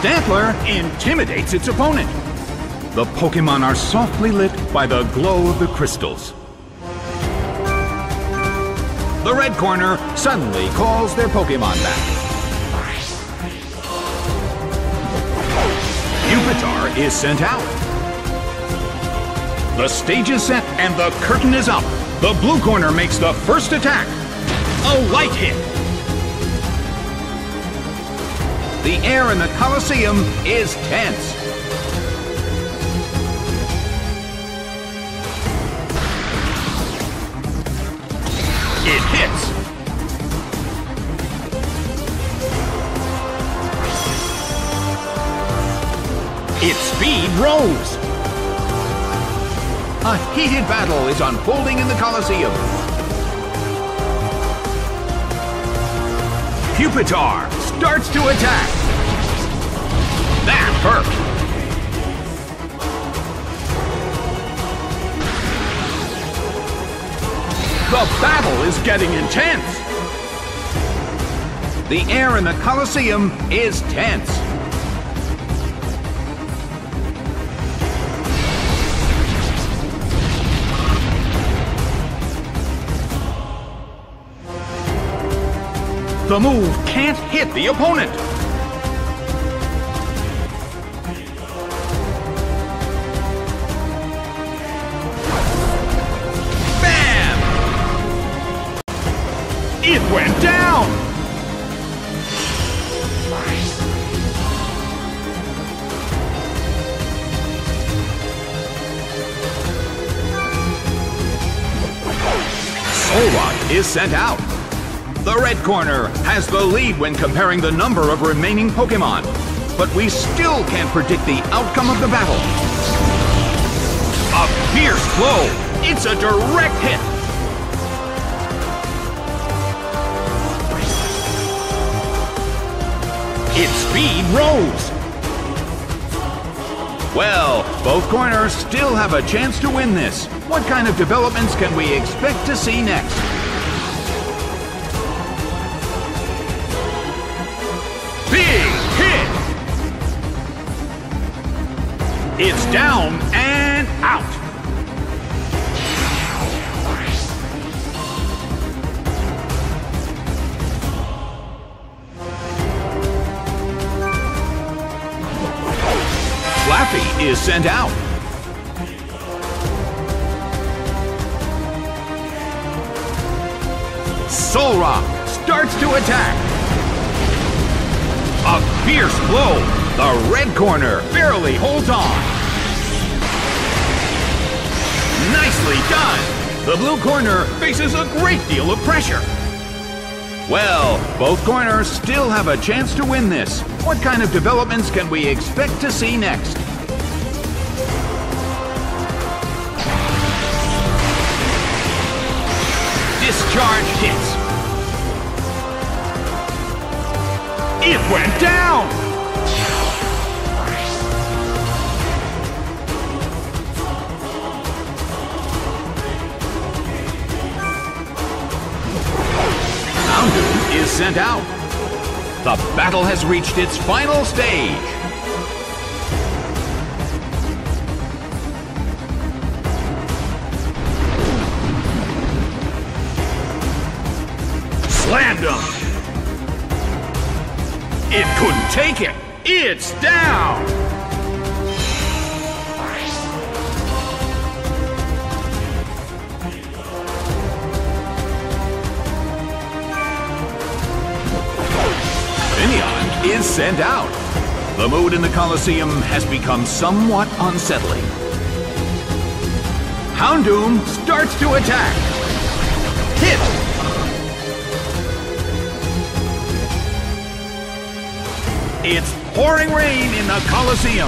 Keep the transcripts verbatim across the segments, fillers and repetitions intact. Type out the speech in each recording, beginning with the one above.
Stantler intimidates its opponent. The Pokémon are softly lit by the glow of the crystals. The red corner suddenly calls their Pokémon back. Pupitar is sent out. The stage is set and the curtain is up. The blue corner makes the first attack. A light hit. The air in the Colosseum is tense. It hits. Its speed rose. A heated battle is unfolding in the Colosseum. Pupitar starts to attack. That hurt. The battle is getting intense. The air in the Colosseum is tense. The move can't hit the opponent. Bam! It went down! Solrock is sent out. The red corner has the lead when comparing the number of remaining Pokémon, but we still can't predict the outcome of the battle. A fierce blow! It's a direct hit! Its speed rose! Well, both corners still have a chance to win this. What kind of developments can we expect to see next? It's down and out. Flaffy is sent out. Solrock starts to attack. A fierce blow. The red corner barely holds on. Nicely done! The blue corner faces a great deal of pressure. Well, both corners still have a chance to win this. What kind of developments can we expect to see next? Discharge hits. It went down! Houndoom is sent out. The battle has reached its final stage. Slammed him. It couldn't take it. It's down. Finneon is sent out. The mood in the Colosseum has become somewhat unsettling. Houndoom starts to attack. Hit! It's pouring rain in the Colosseum.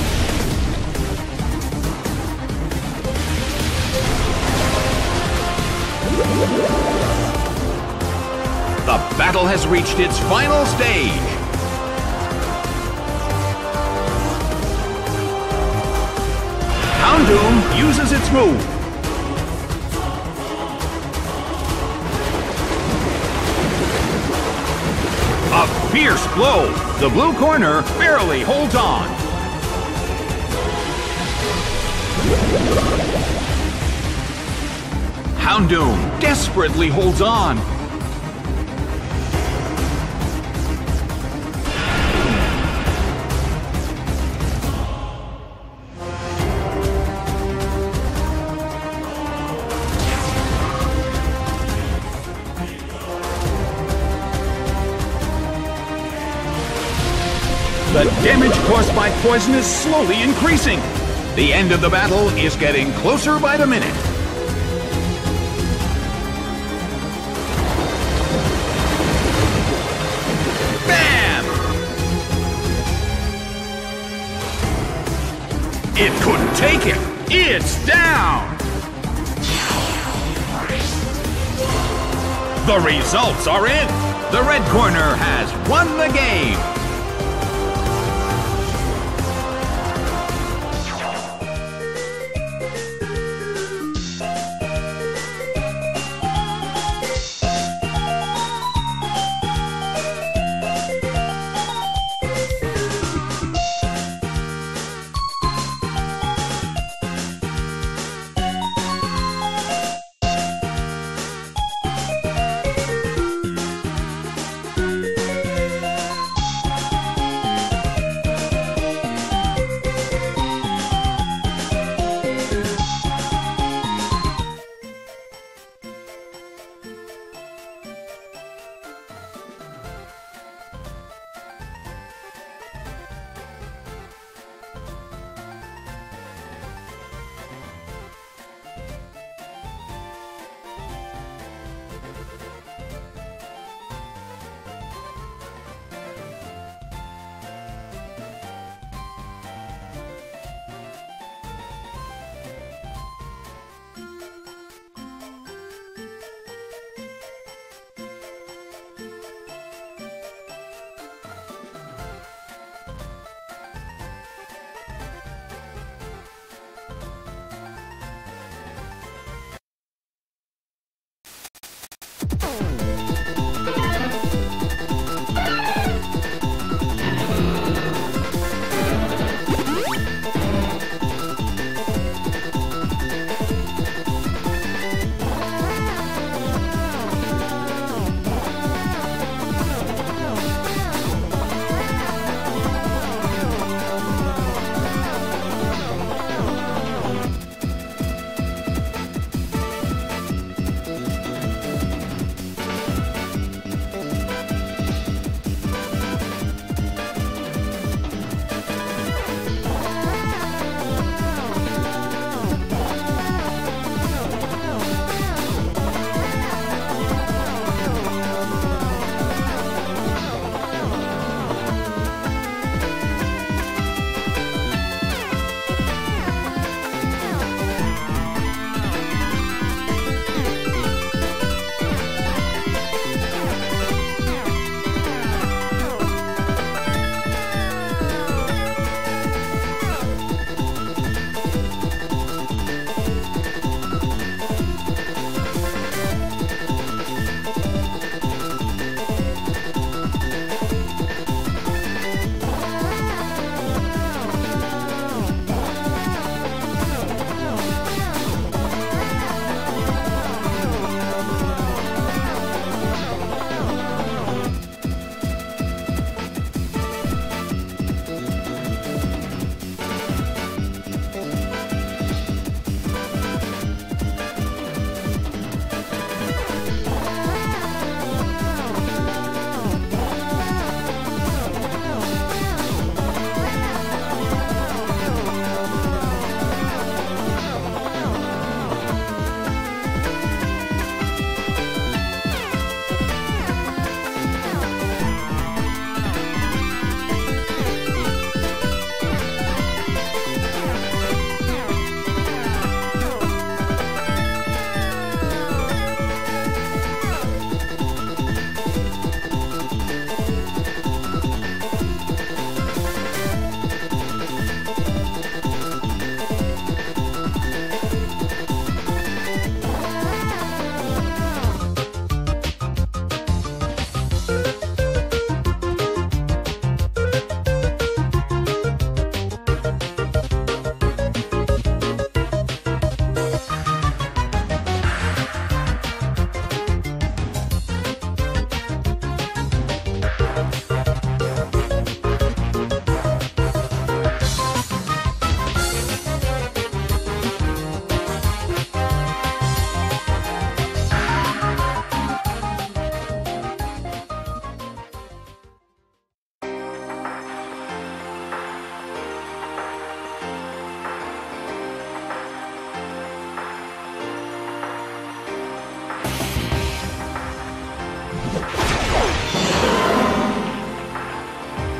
The battle has reached its final stage. Houndoom uses its move. A fierce blow. The blue corner barely holds on. Houndoom desperately holds on. The damage caused by poison is slowly increasing. The end of the battle is getting closer by the minute. Bam! It couldn't take it. It's down. The results are in. The red corner has won the game.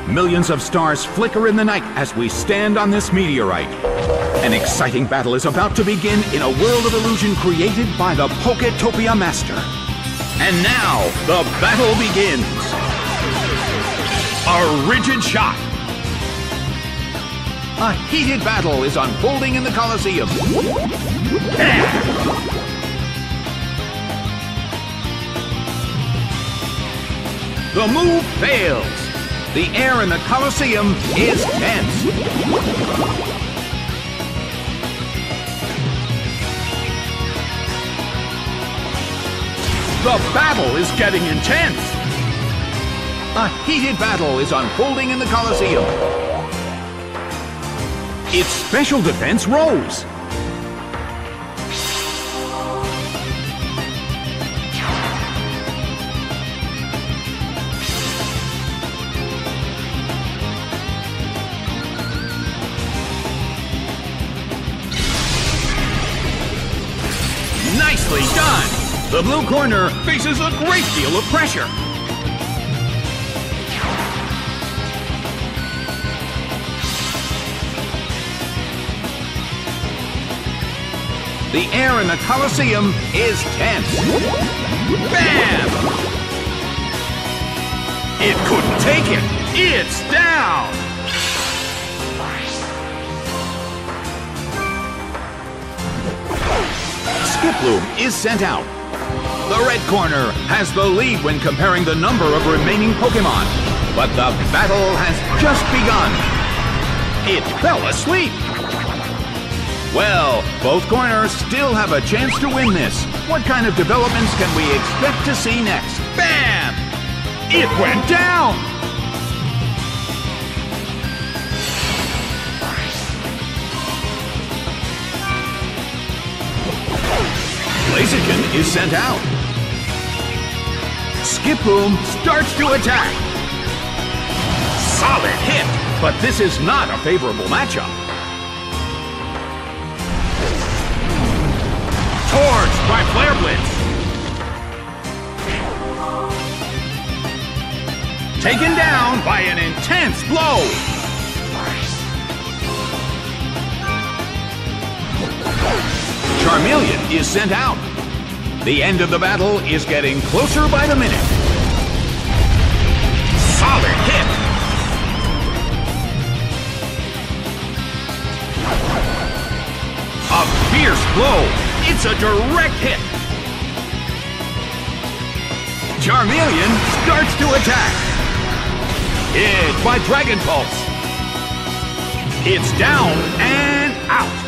Millions of stars flicker in the night as we stand on this meteorite. An exciting battle is about to begin in a world of illusion created by the Poketopia Master. And now, the battle begins. A rigid shot. A heated battle is unfolding in the Colosseum. The move fails. The air in the Colosseum is tense. The battle is getting intense. A heated battle is unfolding in the Colosseum. Its special defense rose. Nicely done! The blue corner faces a great deal of pressure. The air in the Colosseum is tense. Bam! It couldn't take it. It's down! Skiploom is sent out. The red corner has the lead when comparing the number of remaining Pokémon. But the battle has just begun. It fell asleep. Well, both corners still have a chance to win this. What kind of developments can we expect to see next? Bam! It went down! Blaziken is sent out. Skiploom starts to attack. Solid hit, but this is not a favorable matchup. Torched by Flare Blitz. Taken down by an intense blow. Charmeleon is sent out. The end of the battle is getting closer by the minute. Solid hit. A fierce blow. It's a direct hit. Charmeleon starts to attack. Hit by Dragon Pulse. It's down and out.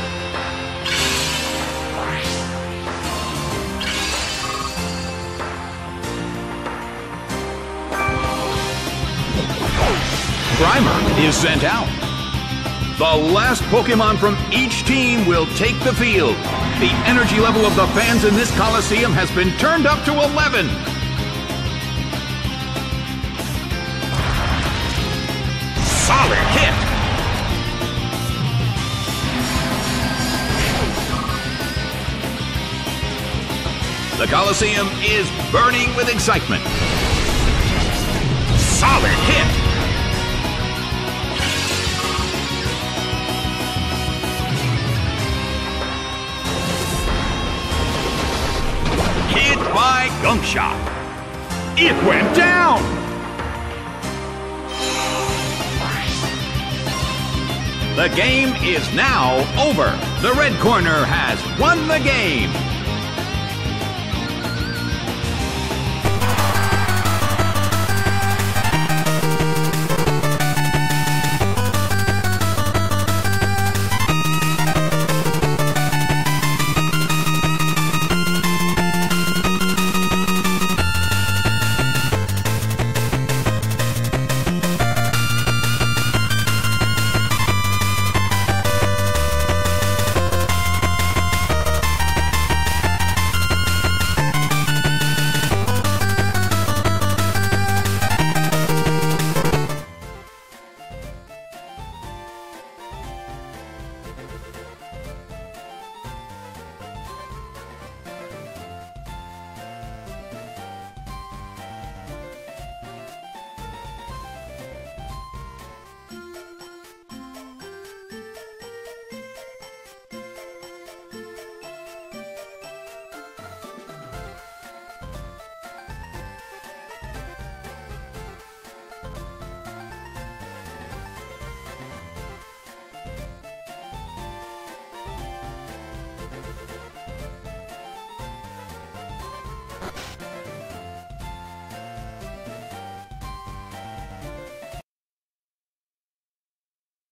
Grimer is sent out. The last Pokémon from each team will take the field. The energy level of the fans in this Colosseum has been turned up to eleven. Solid hit. The Colosseum is burning with excitement. Solid hit. Hit by Gunk Shot. It went down! The game is now over. The red corner has won the game.